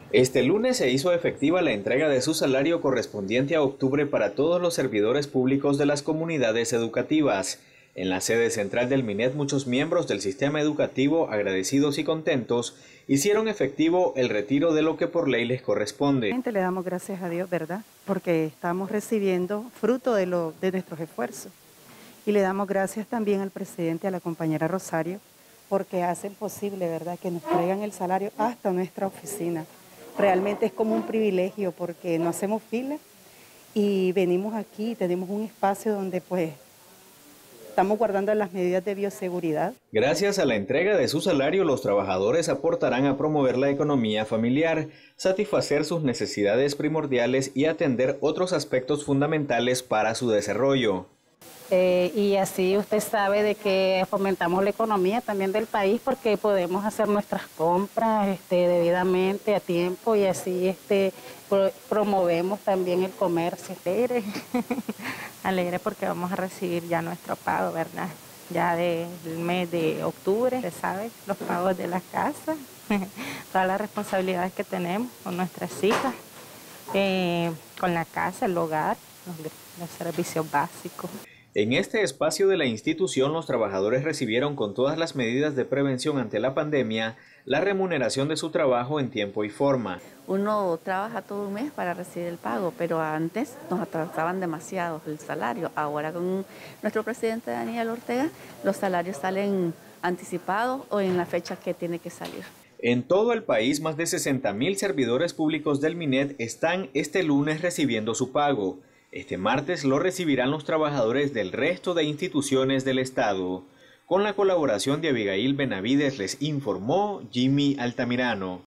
Este lunes se hizo efectiva la entrega de su salario correspondiente a octubre para todos los servidores públicos de las comunidades educativas. En la sede central del MINED, muchos miembros del sistema educativo, agradecidos y contentos, hicieron efectivo el retiro de lo que por ley les corresponde. Le damos gracias a Dios, ¿verdad? Porque estamos recibiendo fruto de nuestros esfuerzos. Y le damos gracias también al presidente, a la compañera Rosario, porque hacen posible, ¿verdad?, que nos traigan el salario hasta nuestra oficina. Realmente es como un privilegio porque no hacemos fila y venimos aquí, tenemos un espacio donde pues estamos guardando las medidas de bioseguridad. Gracias a la entrega de su salario, los trabajadores aportarán a promover la economía familiar, satisfacer sus necesidades primordiales y atender otros aspectos fundamentales para su desarrollo. Y así usted sabe de que fomentamos la economía también del país porque podemos hacer nuestras compras debidamente a tiempo y así promovemos también el comercio. Alegre porque vamos a recibir ya nuestro pago, ¿verdad? Ya del mes de octubre, usted sabe, los pagos de la casa, todas las responsabilidades que tenemos con nuestras hijas, con la casa, el hogar, los servicios básicos. En este espacio de la institución, los trabajadores recibieron con todas las medidas de prevención ante la pandemia la remuneración de su trabajo en tiempo y forma. Uno trabaja todo un mes para recibir el pago, pero antes nos atrasaban demasiado el salario. Ahora con nuestro presidente Daniel Ortega, los salarios salen anticipados o en la fecha que tiene que salir. En todo el país, más de 60.000 servidores públicos del MINED están este lunes recibiendo su pago. Este martes lo recibirán los trabajadores del resto de instituciones del Estado. Con la colaboración de Abigail Benavides les informó Jimmy Altamirano.